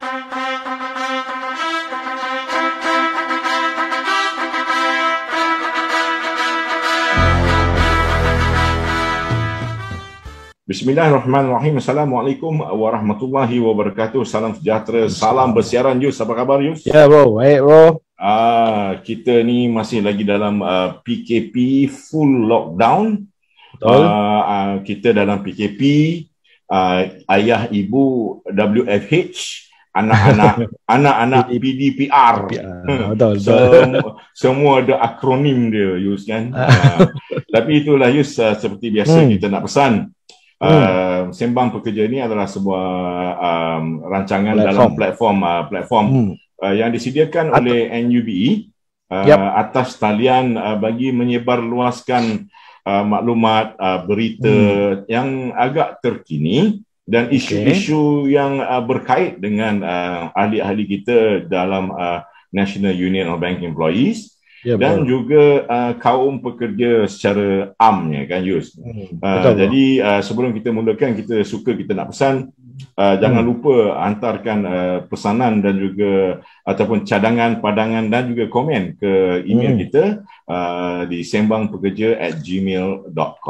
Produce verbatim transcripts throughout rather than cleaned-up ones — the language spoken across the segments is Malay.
Bismillahirrahmanirrahim. Assalamualaikum warahmatullahi wabarakatuh. Salam sejahtera, salam bersiaran Yus. Apa khabar Yus? Ya bro, baik bro. Ah, kita ni masih lagi dalam uh, P K P full lockdown. Betul. Uh, uh, kita dalam P K P, uh, ayah ibu W F H, anak-anak anak-anak P D P R. Betul, betul. Semua, semua ada akronim dia Yus kan. Uh, tapi itulah Yus, uh, seperti biasa hmm. kita nak pesan. Uh, hmm. Sembang Pekerja ni adalah sebuah um, rancangan platform. dalam platform uh, platform hmm. uh, yang disediakan At- oleh N U B E uh, yep. atas talian uh, bagi menyebarluaskan uh, maklumat, uh, berita hmm. yang agak terkini dan isu-isu okay. yang uh, berkait dengan uh, ahli-ahli kita dalam uh, National Union of Bank Employees. Ya, dan betul. juga uh, kaum pekerja secara amnya kan Yus. Hmm, uh, jadi uh, sebelum kita mulakan, kita suka kita nak pesan uh, hmm. jangan lupa hantarkan uh, pesanan dan juga ataupun cadangan, padangan dan juga komen ke email hmm. kita uh, di sembangpekerja at gmail dot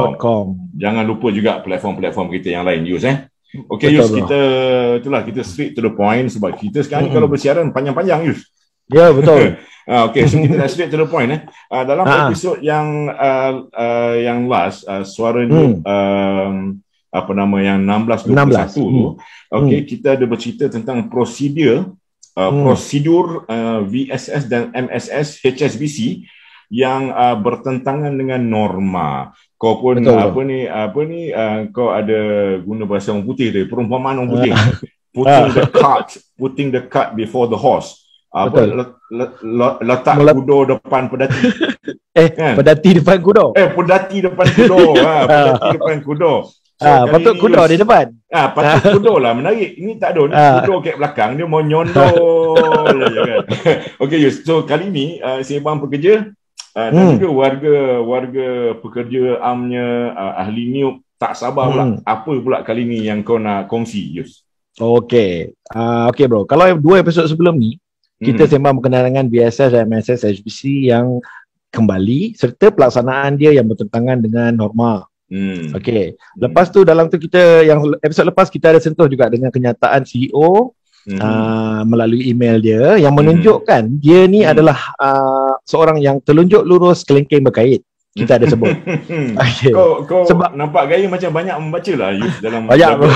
com. Jangan lupa juga platform-platform kita yang lain Yus eh. Okey Yus, kita itulah kita straight to the point sebab kita sekarang hmm. kalau bersiaran panjang-panjang Yus. Ya betul. Uh, okay, so kita dah straight to the point eh. Uh, dalam ha. episod yang uh, uh, yang last, uh, Suara Noob hmm. um, apa nama yang enam belas dua puluh satu tu, hmm. okay, hmm. kita ada bercerita tentang prosedur uh, hmm. prosedur uh, V S S dan M S S H S B C yang uh, bertentangan dengan norma. Kau pun betul, apa betul. ni apa ni uh, kau ada guna bahasa orang putih tu, perumpamaan orang putih. putting the cart, putting the cart before the horse. Apa let, let, let, letak Melet- kuda depan pedati. Eh, kan? pedati depan kuda. Eh, pedati depan kuda. ha, pedati depan kuda. So, ah, patut kuda di depan. Ah, patut kuda lah menarik. Ini tak ada, ni ah. kuda kat belakang dia mau nyondol je kan. Okey Yus, so kali ni uh, Sembang Pekerja uh, dan hmm. juga warga warga pekerja amnya uh, ahli niup tak sabar pula. Hmm. Apa pula kali ni yang kau nak kongsi Yus? Okey. Uh, okey bro, kalau dua episod sebelum ni kita hmm. sembang berkenaan dengan V S S dan M S S H B C yang kembali serta pelaksanaan dia yang bertentangan dengan norma. Hmm. Okey. Lepas tu dalam tu kita yang episod lepas kita ada sentuh juga dengan kenyataan C E O hmm. uh, melalui email dia yang menunjukkan hmm. dia ni hmm. adalah uh, seorang yang telunjuk lurus kelengkeng berkait. Kita ada sebut. Okay. Kau, kau sebab nampak gaya macam banyak membaca lah Yus dalam banyak bro.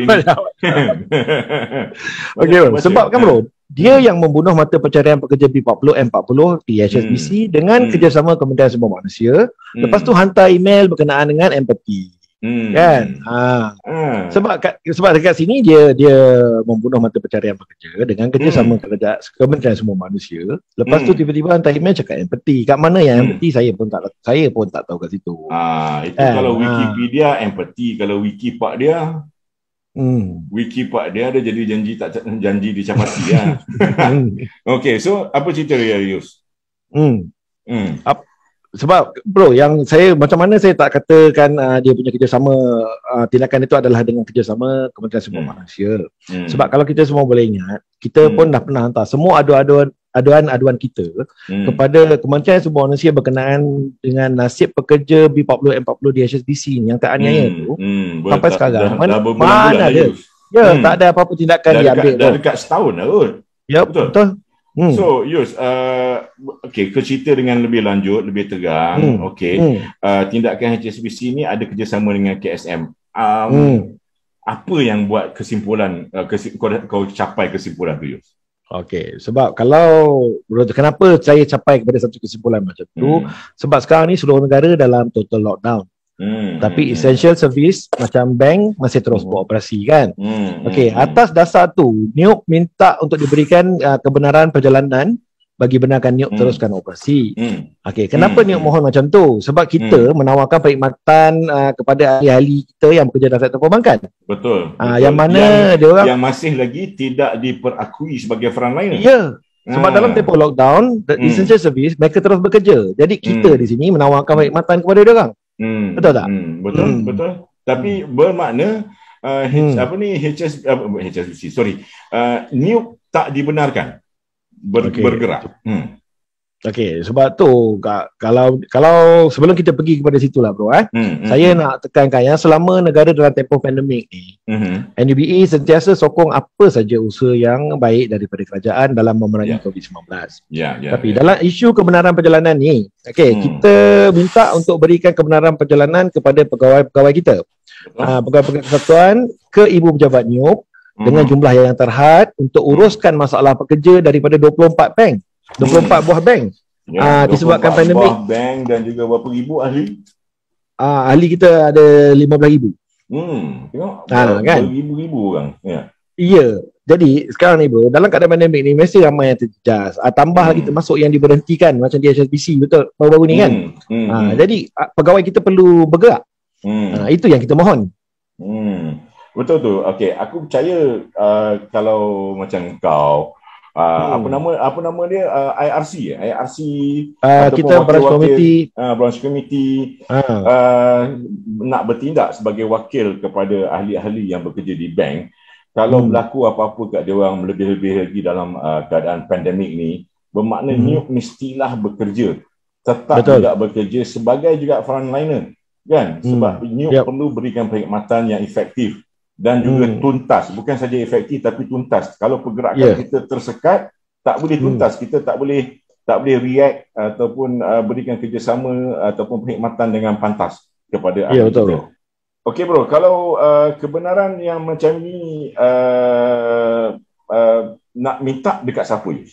Okey bro. Sebab kan bro, dia yang membunuh mata pencarian pekerja B empat puluh M empat puluh di H S B C hmm. dengan hmm. kerjasama Kementerian Sumber Manusia. Hmm. Lepas tu hantar email berkenaan dengan empathy. Hmm. Kan? Ha. Hmm. Sebab kat, sebab dekat sini dia dia membunuh mata pencarian pekerja dengan kerjasama hmm. kerja Kementerian Sumber Manusia. Lepas hmm. tu tiba-tiba hantar email cakap empathy. Kat mana yang hmm. empathy saya pun tak saya pun tak tahu kat situ. Ah, itu kan? Kalau Wikipedia ha. empathy, kalau Wikipak dia Hmm. Wikipak dia ada jadi janji tak janji dicapati lah. Okey, so apa cerita dia Yus? Hmm. Hmm. Ap- sebab bro, yang saya macam mana saya tak katakan uh, dia punya kerjasama uh, tindakan itu adalah dengan kerjasama Kementerian Sumber hmm. Manusia. Hmm. Sebab kalau kita semua boleh ingat, kita hmm. pun dah pernah hantar semua aduan-aduan aduan-aduan kita hmm. kepada Kementerian Sumber Manusia berkenaan dengan nasib pekerja B empat puluh M empat puluh di H S B C yang teraniaya hmm. tu hmm. sampai tak, sekarang dah, mana, dah mana ada ya hmm. tak ada apa-apa tindakan dah diambil dekat, dah dekat setahun lah kot. Ya betul, betul. Hmm. So Yus, uh, okay, cerita dengan lebih lanjut, lebih tegang. hmm. Okay, hmm. uh, tindakan H S B C ni ada kerjasama dengan K S M. um, hmm. Apa yang buat kesimpulan uh, kesim, kau, kau capai kesimpulan tu Yus? Okey, sebab kalau kenapa saya capai kepada satu kesimpulan macam tu, hmm. sebab sekarang ni seluruh negara dalam total lockdown. Hmm. Tapi essential service macam bank masih terus hmm. beroperasi kan. Hmm. Okey, atas dasar tu N I U P minta untuk diberikan uh, kebenaran perjalanan bagi benarkan N I U P hmm. teruskan operasi. Hmm. Okey, kenapa hmm. N I U P mohon macam tu? Sebab kita hmm. menawarkan perkhidmatan uh, kepada ahli-ahli kita yang bekerja dalam sektor perbankan. Betul. Uh, betul. Yang mana yang, dia orang yang masih lagi tidak diperakui sebagai frontliner. Ya. Sebab ha. dalam tempoh lockdown, the hmm. essential service mereka terus bekerja. Jadi kita hmm. di sini menawarkan perkhidmatan kepada dia orang. Hmm. Betul tak? Hmm. Betul, hmm. betul. Tapi bermakna uh, H, hmm. apa ni H S uh, H S B C sorry uh, N I U P tak dibenarkan ber, okay. bergerak. Hmm. Okey, sebab tu kalau kalau sebelum kita pergi kepada situlah bro eh, hmm, saya hmm. nak tekankan yang selama negara dalam tempoh pandemik ni, hmm. N U B E sentiasa sokong apa saja usaha yang baik daripada kerajaan dalam memerangi yeah. covid sembilan belas. Yeah, yeah, Tapi yeah. dalam isu kebenaran perjalanan ni, okey, hmm. kita minta untuk berikan kebenaran perjalanan kepada pegawai-pegawai kita. Uh, pegawai-pegawai kesatuan ke ibu pejabat N I U P hmm. dengan jumlah yang terhad untuk uruskan masalah pekerja daripada dua puluh empat bank. dua puluh empat buah bank. Ya, uh, disebabkan pandemik. dua puluh empat buah bank dan juga berapa ribu ahli? Uh, ahli kita ada lima belas ribu. Hmm, tengok. Ha, kan? Ribu-ribu orang. Ya. Ya. Jadi sekarang ni bro, dalam keadaan pandemik ni mesti ramai yang terjejas. Uh, tambah hmm. lagi termasuk yang diberhentikan macam di H S B C betul baru-baru ni kan. Hmm. Hmm. Uh, jadi uh, pegawai kita perlu bergerak. Hmm. Uh, itu yang kita mohon. Hmm. Betul tu. Okey, aku percaya uh, kalau macam kau Uh, hmm. apa nama apa nama dia uh, I R C I R C uh, kita branch committee uh, branch committee uh. Uh, nak bertindak sebagai wakil kepada ahli-ahli yang bekerja di bank kalau hmm. berlaku apa-apa kat dia orang lebih-lebih lagi dalam uh, keadaan pandemik ni bermakna hmm. N I U P mestilah bekerja tetap Betul. juga bekerja sebagai juga frontliner kan hmm. sebab N I U P yep. perlu berikan perkhidmatan yang efektif dan juga hmm. tuntas, bukan saja efektif tapi tuntas. Kalau pergerakan yeah. kita tersekat, tak boleh tuntas, hmm. kita tak boleh tak boleh react ataupun uh, berikan kerjasama ataupun perkhidmatan dengan pantas kepada ahli yeah, kita. Okey bro, kalau uh, kebenaran yang macam ni uh, uh, nak minta dekat siapa je?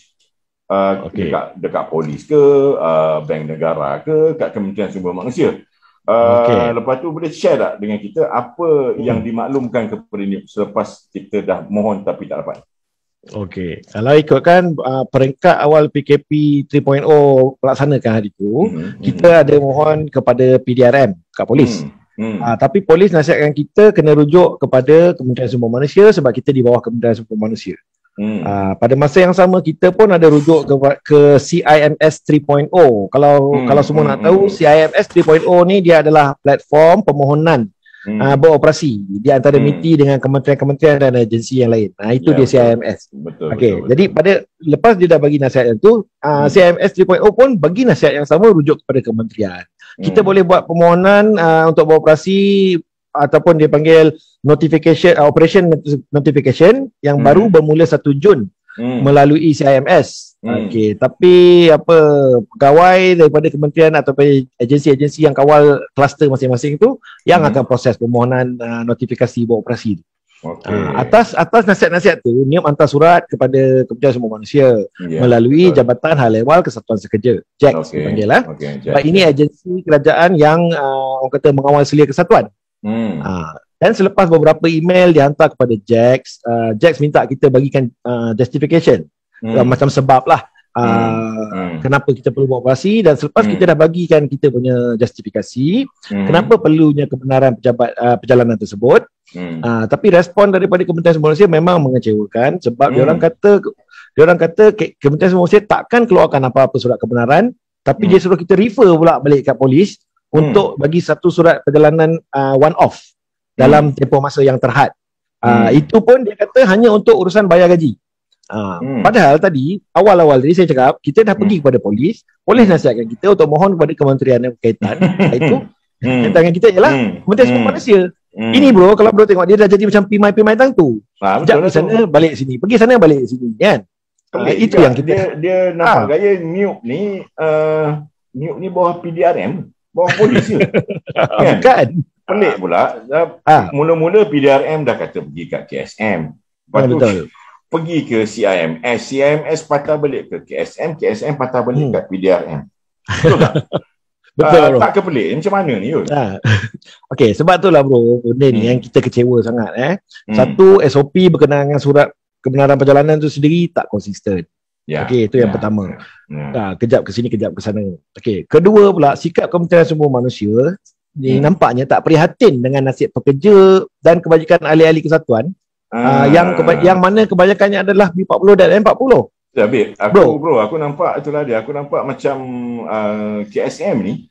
Uh, okay. dekat dekat polis ke, uh, bank negara ke, kat Kementerian Sumber Manusia. Uh, okay. Lepas tu boleh share tak dengan kita apa hmm. yang dimaklumkan kepada ni selepas kita dah mohon tapi tak dapat? Okey, kalau ikutkan uh, peringkat awal P K P tiga titik kosong pelaksanakan hari itu, hmm. kita hmm. ada mohon kepada P D R M kat polis. Hmm. Hmm. Uh, tapi polis nasihatkan kita kena rujuk kepada Kementerian Sumber Manusia sebab kita di bawah Kementerian Sumber Manusia. Hmm. Uh, pada masa yang sama kita pun ada rujuk ke, ke C I M S tiga titik kosong. Kalau hmm. kalau semua hmm. nak tahu, C I M S tiga titik kosong ni dia adalah platform permohonan hmm. uh, beroperasi di antara hmm. M I T I dengan kementerian-kementerian dan agensi yang lain. Nah itu ya, dia betul. C I M S. Betul. Okey, betul, jadi betul. pada lepas dia dah bagi nasihat itu, uh, hmm. C I M S tiga titik kosong pun bagi nasihat yang sama rujuk kepada kementerian. Hmm. Kita boleh buat permohonan uh, untuk beroperasi ataupun dia panggil notification uh, operation notification yang hmm. baru bermula satu Jun hmm. melalui C I M S. Hmm. Okey, tapi apa pegawai daripada kementerian atau agensi-agensi yang kawal kluster masing-masing itu yang hmm. akan proses permohonan uh, notifikasi beroperasi. Okay. Uh, atas atas nasihat-nasihat tu N I U P hantar surat kepada Kementerian Sumber Manusia yeah, melalui betul. Jabatan Hal Ehwal Kesatuan Sekerja J A X okay. dipanggil lah. Okay, sebab ini agensi kerajaan yang uh, orang kata mengawal selia kesatuan. Hmm. Uh, dan selepas beberapa email dihantar kepada J A X, uh, J A X minta kita bagikan uh, justification hmm. uh, macam sebab lah uh, hmm. kenapa kita perlu beroperasi dan selepas hmm. kita dah bagikan kita punya justifikasi hmm. kenapa perlunya kebenaran pejabat uh, perjalanan tersebut. Hmm. Uh, tapi respon daripada Kementerian Sumber Manusia memang mengecewakan sebab hmm. diorang kata diorang kata Kementerian Sumber Manusia takkan keluarkan apa-apa surat kebenaran tapi hmm. dia suruh kita refer pula balik kat polis hmm. untuk bagi satu surat perjalanan uh, one off dalam hmm. tempoh masa yang terhad. Uh, hmm. Itu pun dia kata hanya untuk urusan bayar gaji. Uh, hmm. Padahal tadi awal-awal tadi saya cakap kita dah hmm. pergi kepada polis, polis nasihatkan kita untuk mohon kepada kementerian yang berkaitan. Itu hmm. tangan kita ialah hmm. Kementerian Sumber Manusia. Hmm. Ini bro, kalau bro tengok dia dah jadi macam pimai-pimai tang tu. Ha, sekejap pergi sana tu. Balik sini, pergi sana balik sini kan. Uh, itu yang kita dia, dia nampak ha. gaya N I U P ni uh, N I U P ni bawah P D R M, bawah polis je. Kan? Bukan. Pelik pula. Ha. Mula-mula P D R M dah kata pergi kat K S M. Lepas ha, tu betul. Pergi ke C I M S, C I M S patah balik ke K S M, K S M patah balik hmm. kat P D R M. Betul tak? Betul, uh, tak kepelik macam mana ni Yul? Ha. Okey, sebab itulah bro, benda ni hmm. yang kita kecewa sangat eh. Hmm. Satu, S O P berkenaan dengan surat kebenaran perjalanan tu sendiri tak konsisten. Ya. Okey, itu yang ya. pertama. Ya. Ha, kejap ke sini, kejap ke sana. Okey, kedua pula sikap Kementerian Sumber Manusia ni hmm. nampaknya tak prihatin dengan nasib pekerja dan kebajikan ahli-ahli kesatuan ah. uh, yang keba- yang mana kebanyakannya adalah B empat puluh dan M empat puluh. Ya, babe, aku bro. bro, aku nampak itulah dia. Aku nampak macam uh, K S M ni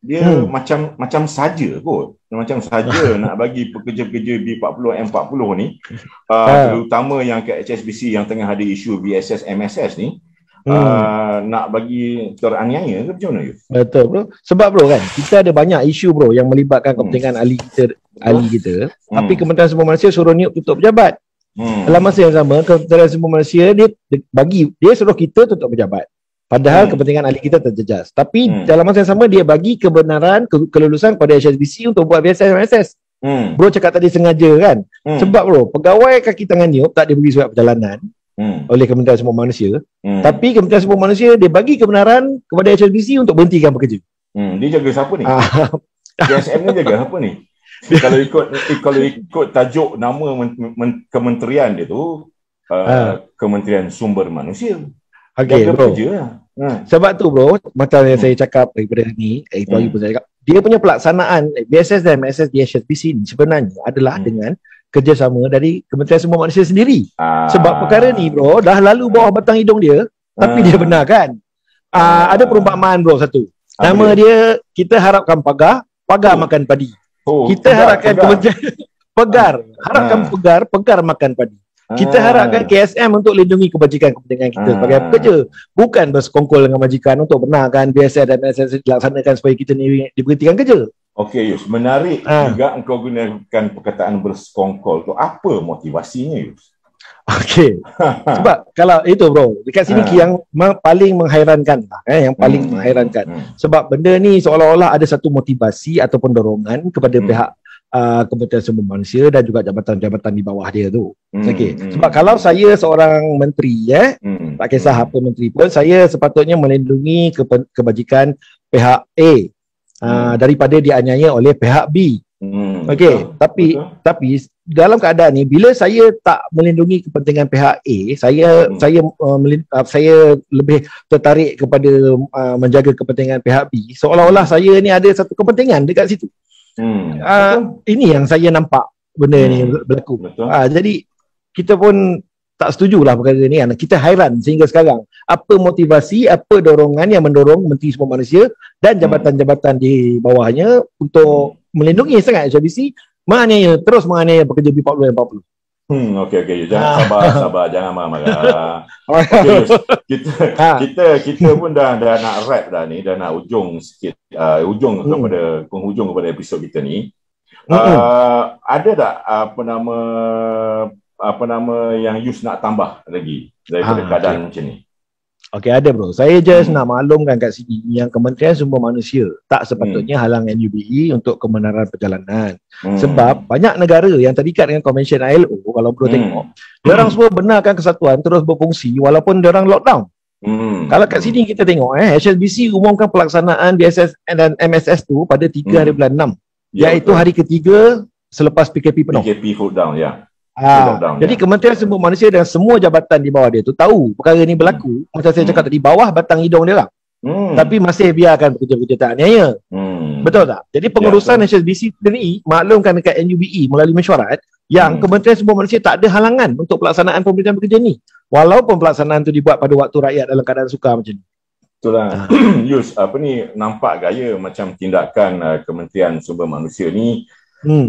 dia hmm. macam macam saja kot. Macam saja nak bagi pekerja-pekerja B empat puluh M empat puluh ni, uh, ha. terutama yang kat H S B C yang tengah ada isu B S S M S S ni, hmm. uh, nak bagi teraniaya ke macam mana? Betul bro. Sebab bro kan, kita ada banyak isu bro yang melibatkan kepentingan hmm. ahli kita, ahli kita. Hmm. Tapi Kementerian Sumber Malaysia suruh niup tutup pejabat. Hmm. Dalam masa yang sama, Kementerian Sumber Malaysia dia, dia bagi dia suruh kita tutup pejabat. Padahal hmm. kepentingan ahli kita terjejas. Tapi hmm. dalam masa yang sama dia bagi kebenaran ke, kelulusan kepada H S B C untuk buat B S S M S S. Hmm. Bro cakap tadi sengaja kan. Hmm. Sebab bro, pegawai kaki tangan niup tak diberi surat perjalanan hmm. oleh Kementerian Sumber Manusia. Hmm. Tapi Kementerian Sumber Manusia dia bagi kebenaran kepada H S B C untuk berhentikan bekerja. Hmm. Dia jaga siapa ni? K S M ni jaga apa ni? Kalau ikut kalau ikut tajuk nama men, men, kementerian dia tu uh, ha. Kementerian Sumber Manusia. Okay, bro. Hmm. Sebab tu bro, macam yang hmm. saya cakap daripada ni, eh, itu hmm. pun saya cakap, dia punya pelaksanaan B S S dan M S S di H S B C ni sebenarnya adalah hmm. dengan kerjasama dari Kementerian Sumber Manusia sendiri. Ah. Sebab perkara ni bro, dah lalu bawah batang hidung dia, tapi ah. dia benarkan. Ah, ada perumpamaan bro satu. Nama ah, dia, kita harapkan pagar, pagar oh. makan padi. Oh, kita pegar, harapkan pegar. Kementerian pegar, harapkan ah. pegar, pegar makan padi. Kita harapkan K S M untuk lindungi kebajikan kepentingan kita sebagai pekerja, bukan bersekongkol dengan majikan untuk benarkan B S S dan M S S dilaksanakan supaya kita ni diberhentikan kerja. Okey Yus, menarik ha. juga engkau gunakan perkataan bersekongkol tu. Apa motivasinya Yus? Okey. Sebab kalau itu bro, dekat sini ha. yang paling menghairankan lah, eh, yang paling hmm. menghairankan. Hmm. Sebab benda ni seolah-olah ada satu motivasi ataupun dorongan kepada hmm. pihak Uh, Kementerian Sumber Manusia dan juga jabatan-jabatan di bawah dia tu. Hmm, okay. Hmm, Sebab kalau saya seorang menteri, eh, hmm, tak kisah hmm. apa menteri pun, saya sepatutnya melindungi ke- kebajikan pihak A uh, hmm. daripada dianiaya oleh pihak B. Hmm, Okey, betul, tapi betul. tapi dalam keadaan ni, bila saya tak melindungi kepentingan pihak A, saya hmm. saya uh, melin- uh, saya lebih tertarik kepada uh, menjaga kepentingan pihak B. Seolah-olah saya ni ada satu kepentingan dekat situ. Hmm. Uh, ini yang saya nampak benda hmm. ni berlaku. Uh, jadi kita pun tak setujulah perkara ni. Kita hairan sehingga sekarang. Apa motivasi, apa dorongan yang mendorong Menteri Sumber Manusia dan jabatan-jabatan di bawahnya untuk hmm. melindungi sangat H S B C, menganiaya, terus menganiaya pekerja B empat puluh empat puluh. Hmm, okey okey, jangan sabar sabar, jangan marah-marah. Okey, kita ha. kita kita pun dah dah nak wrap dah ni, dah nak ujung sikit, uh, ujung hmm. kepada penghujung kepada episod kita ni. Uh, hmm. Ada tak apa nama apa nama yang Yus nak tambah lagi daripada ha, keadaan okay. macam ni? Okey, ada bro. Saya just hmm. nak maklumkan kat sini yang Kementerian Sumber Manusia tak sepatutnya hmm. halang N U B E untuk kebenaran perjalanan. Hmm. Sebab banyak negara yang terikat dengan Konvensyen I L O, kalau bro hmm. tengok, diorang semua benarkan kesatuan terus berfungsi walaupun diorang lockdown. Hmm. Kalau kat sini kita tengok, eh, H S B C umumkan pelaksanaan B S S dan M S S tu pada tiga hmm. hari bulan enam. Ya, iaitu betul. Hari ketiga selepas P K P penuh. P K P full down, ya. Ha, jadi ya. Kementerian Sumber Manusia dan semua jabatan di bawah dia tu tahu perkara ni berlaku. Hmm. Macam saya cakap hmm. tadi, bawah batang hidung dia lah. Hmm. Tapi masih biarkan pekerja-pekerja tak aniaya. Hmm. Betul tak? Jadi pengurusan ya, H S B C sendiri maklumkan dekat N U B E melalui mesyuarat yang hmm. Kementerian Sumber Manusia tak ada halangan untuk pelaksanaan pemberitaan pekerja ni. Walaupun pelaksanaan tu dibuat pada waktu rakyat dalam keadaan sukar macam ni. Itulah. Yus, apa ni, nampak gaya macam tindakan uh, Kementerian Sumber Manusia ni Hmm.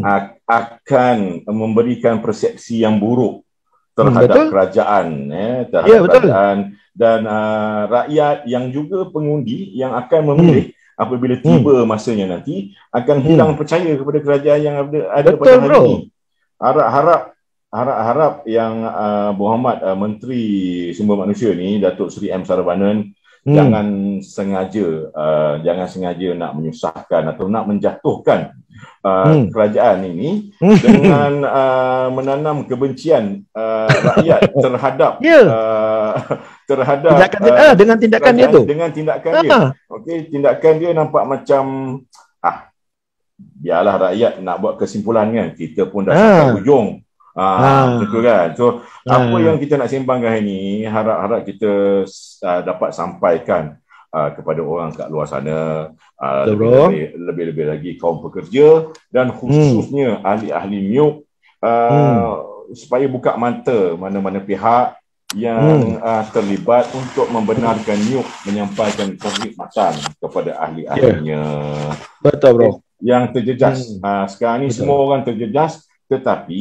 akan memberikan persepsi yang buruk terhadap hmm, kerajaan, eh, terhadap ya, kerajaan dan uh, rakyat yang juga pengundi yang akan memilih hmm. apabila tiba hmm. masanya nanti akan hilang hmm. percaya kepada kerajaan yang ada, ada pada hari bro. ini. Harap-harap harap-harap yang uh, Muhammad uh, Menteri Sumber Manusia ni, Datuk Seri M. Saravanan, hmm. jangan sengaja uh, jangan sengaja nak menyusahkan atau nak menjatuhkan Uh, hmm. kerajaan ini dengan uh, menanam kebencian uh, rakyat terhadap yeah. uh, terhadap tindakan dia, uh, dengan tindakan dia tu dengan tindakan ah. dia. Okey, tindakan dia nampak macam ah biarlah rakyat nak buat kesimpulan kan, kita pun dah ah. sampai hujung. Ah, ah. betul kan? So ah. apa yang kita nak sembangkan hari ni, harap-harap kita uh, dapat sampaikan Uh, kepada orang kat luar sana, uh, lebih-lebih, lebih-lebih lagi kaum pekerja dan khususnya hmm. ahli-ahli M I U, uh, hmm. supaya buka mata mana-mana pihak yang hmm. uh, terlibat untuk membenarkan N U K menyampaikan perkhidmatan kepada ahli-ahlinya. Yeah. Betul, bro. Yang terjejas. Hmm. Uh, sekarang ni Betul. semua orang terjejas, tetapi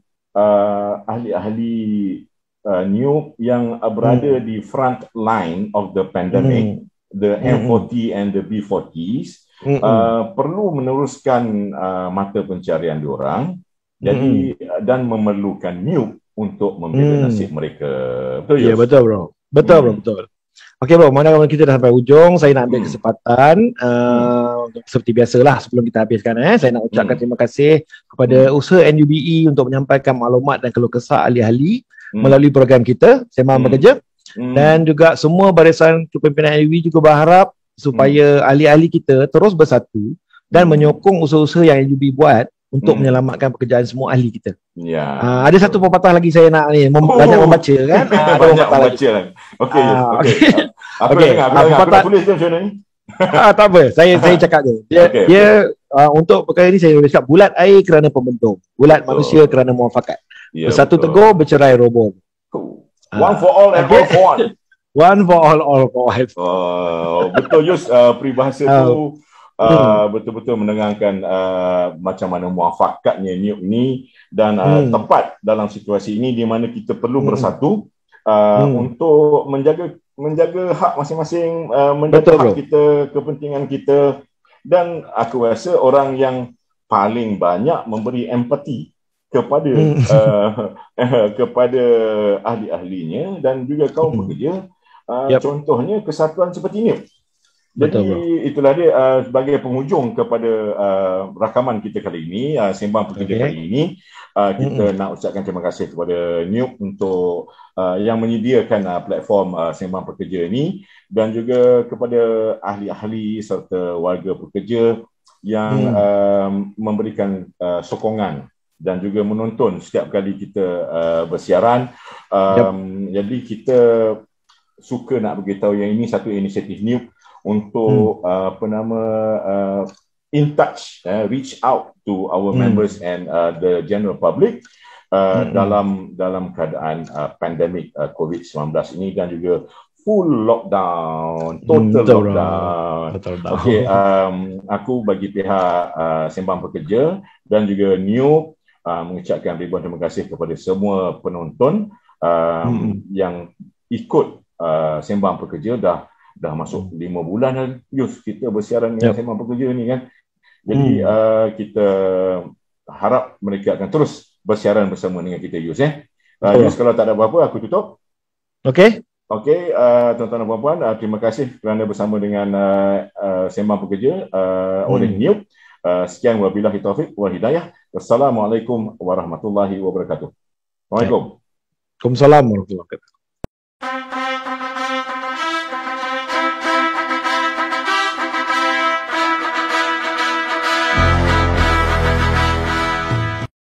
uh, ahli-ahli uh, N U K yang uh, berada hmm. di front line of the pandemic, hmm. the M forty hmm. and the B forties, hmm. uh, perlu meneruskan uh, mata pencarian diorang. Jadi hmm. dan memerlukan N U K untuk membela hmm. nasib mereka. Betul, ya, betul, bro. Betul, hmm. bro, betul. Okey, bro, mana kita dah sampai ujung, saya nak ambil hmm. kesempatan uh, hmm. seperti biasalah sebelum kita habiskan, eh, saya nak ucapkan hmm. terima kasih kepada hmm. usaha N U B E untuk menyampaikan maklumat dan keluh kesah ahli-ahli hmm. melalui program kita Sembang hmm. Bekerja, hmm. dan juga semua barisan kepimpinan N U B E juga berharap supaya hmm. ahli-ahli kita terus bersatu dan hmm. menyokong usaha-usaha yang N U B E buat untuk hmm. menyelamatkan pekerjaan semua ahli kita. Ya. Uh, ada satu pepatah lagi saya nak ni, mem- oh. banyak membaca kan. Uh, banyak membaca lagi. Okey. Uh, Okey. Apa okay. dengar? Apa dengar? Aku tulis macam ni. Ah, tak apa. Saya saya cakap je. Dia okay. dia uh, untuk perkara ini saya cakap bulat air kerana pembentuk, bulat betul. Manusia kerana muafakat. Ya, bersatu betul. Teguh, bercerai roboh. One for all and all for one. One for all, all for one. Oh, betul Yus, uh, peribahasa uh, tu Uh, hmm. betul-betul mendengarkan uh, macam mana muafakatnya N U K ni dan uh, hmm. tepat dalam situasi ini di mana kita perlu hmm. bersatu uh, hmm. untuk menjaga menjaga hak masing-masing, uh, menjaga betul, hak bro. Kita, kepentingan kita, dan aku rasa orang yang paling banyak memberi empati kepada hmm. uh, kepada ahli-ahlinya dan juga kaum hmm. pekerja, uh, yep. contohnya kesatuan seperti ini. Jadi betul, itulah dia uh, sebagai penghujung kepada uh, rakaman kita kali ini, uh, Sembang Pekerja okay. kali ini. Uh, kita mm-hmm. nak ucapkan terima kasih kepada N U K untuk uh, yang menyediakan uh, platform uh, Sembang Pekerja ini, dan juga kepada ahli-ahli serta warga pekerja yang mm. uh, memberikan uh, sokongan dan juga menonton setiap kali kita uh, bersiaran. Um, yep. Jadi kita suka nak beritahu yang ini satu inisiatif N U K untuk hmm. uh, apa nama uh, in touch, uh, reach out to our hmm. members and uh, the general public uh, hmm. dalam dalam keadaan uh, pandemik uh, COVID nineteen ini dan juga full lockdown, total hmm, lockdown. Okey, um, aku bagi pihak uh, Sembang Pekerja dan juga N U K uh, mengucapkan ribuan terima kasih kepada semua penonton um, hmm. yang ikut uh, Sembang Pekerja. Dah dah masuk lima bulan dah Yus kita bersiaran dengan yep. Sembang Pekerja ni kan. Jadi hmm. uh, kita harap mereka akan terus bersiaran bersama dengan kita Yus eh. Uh, Yus, kalau tak ada apa-apa aku tutup. Okey. Okey, uh, tuan-tuan dan puan-puan, uh, terima kasih kerana bersama dengan uh, uh, Sembang Pekerja uh, hmm. oleh N U K. Uh, sekian, wabillahi taufiq wal hidayah. Wassalamualaikum warahmatullahi wabarakatuh. Waalaikumsalam. Waalaikumsalam warahmatullahi wabarakatuh.